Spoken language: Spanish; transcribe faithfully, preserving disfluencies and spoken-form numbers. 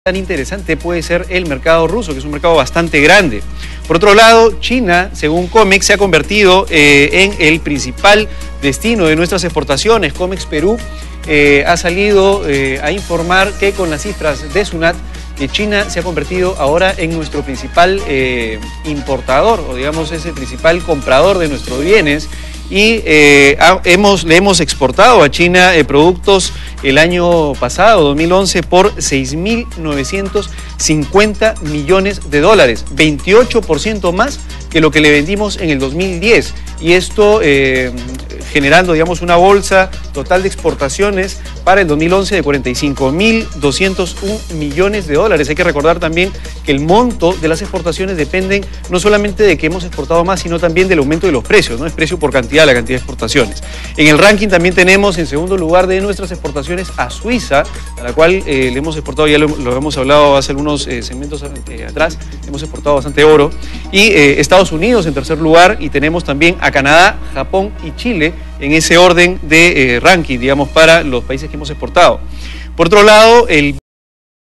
tan interesante puede ser el mercado ruso, que es un mercado bastante grande. Por otro lado, China, según COMEX, se ha convertido eh, en el principal destino de nuestras exportaciones. COMEX Perú eh, ha salido eh, a informar que con las cifras de SUNAT, que China se ha convertido ahora en nuestro principal eh, importador, o digamos es el principal comprador de nuestros bienes, y eh, ha, hemos, le hemos exportado a China eh, productos el año pasado, dos mil once, por seis mil novecientos cincuenta millones de dólares, veintiocho por ciento más que lo que le vendimos en el dos mil diez, y esto eh, generando, digamos, una bolsa total de exportaciones para el dos mil once de cuarenta y cinco mil doscientos un millones de dólares. Hay que recordar también que el monto de las exportaciones dependen no solamente de que hemos exportado más, sino también del aumento de los precios, ¿no? Es precio por cantidad, la cantidad de exportaciones. En el ranking también tenemos en segundo lugar de nuestras exportaciones a Suiza, a la cual eh, le hemos exportado, ya lo, lo hemos hablado hace algunos eh, segmentos eh, atrás, hemos exportado bastante oro, y eh, Estados Unidos en tercer lugar, y tenemos también a Canadá, Japón y Chile en ese orden de eh, ranking, digamos, para los países que hemos exportado. Por otro lado, el